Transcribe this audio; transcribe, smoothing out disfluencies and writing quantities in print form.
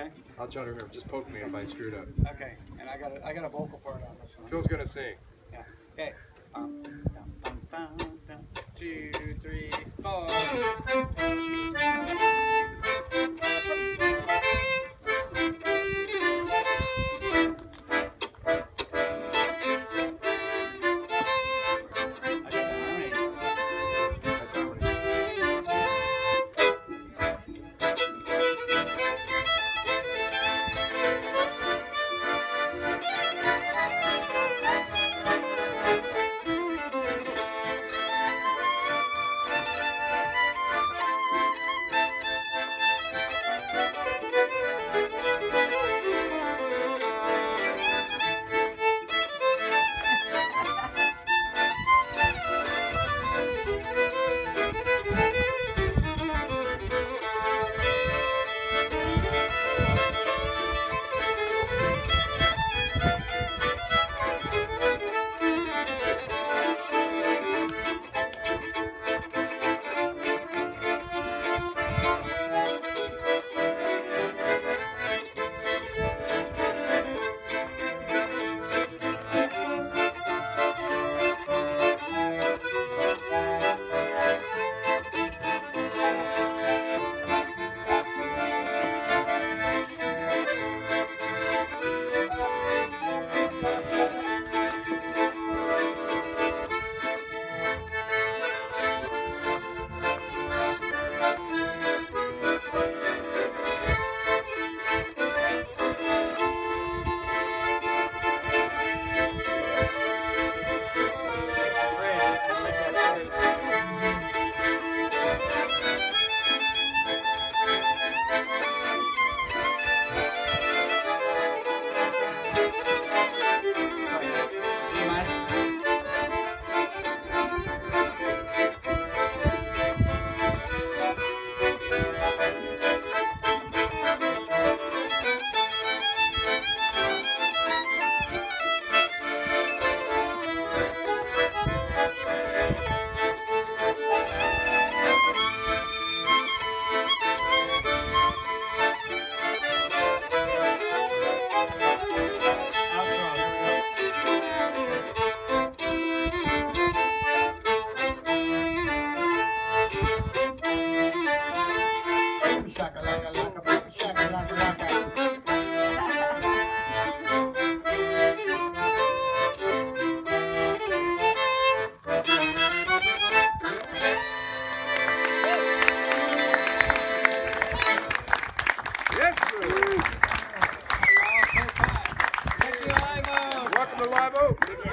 Okay. I'll try to remember. Just poke me if I screwed up. Okay. And I got a vocal part on this one. Phil's gonna sing. Yeah. Okay. 2, 3, 4. Yes, sir. Welcome to Live Oak.